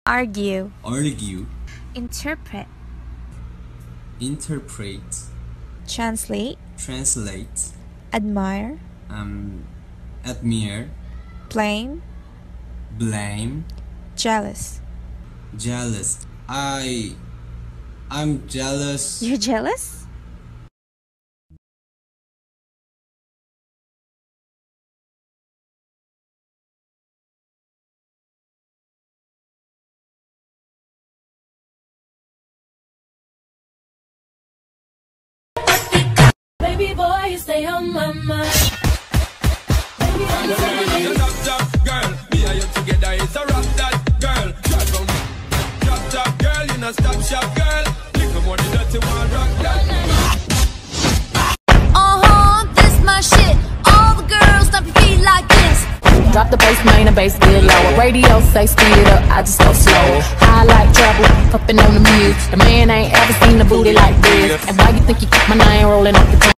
Argue. argue, Interpret. interpret, Translate. translate, Admire. admire, Blame. blame, Jealous. jealous. I'm jealous. You're jealous? Baby boy, you stay on my mind. Baby, I'm Drop, girl. Me and you together is a rock that girl. Drop, girl. You not stop shop, girl. Little more than dirty one rock that. this my shit. All the girls stop your feet like this. Drop the bass, main and bass good lower. Radio say speed it up, I just go slow. High like trouble, puffin' on the mute. The man ain't ever seen a booty like this. And why you think you keep my name rolling off the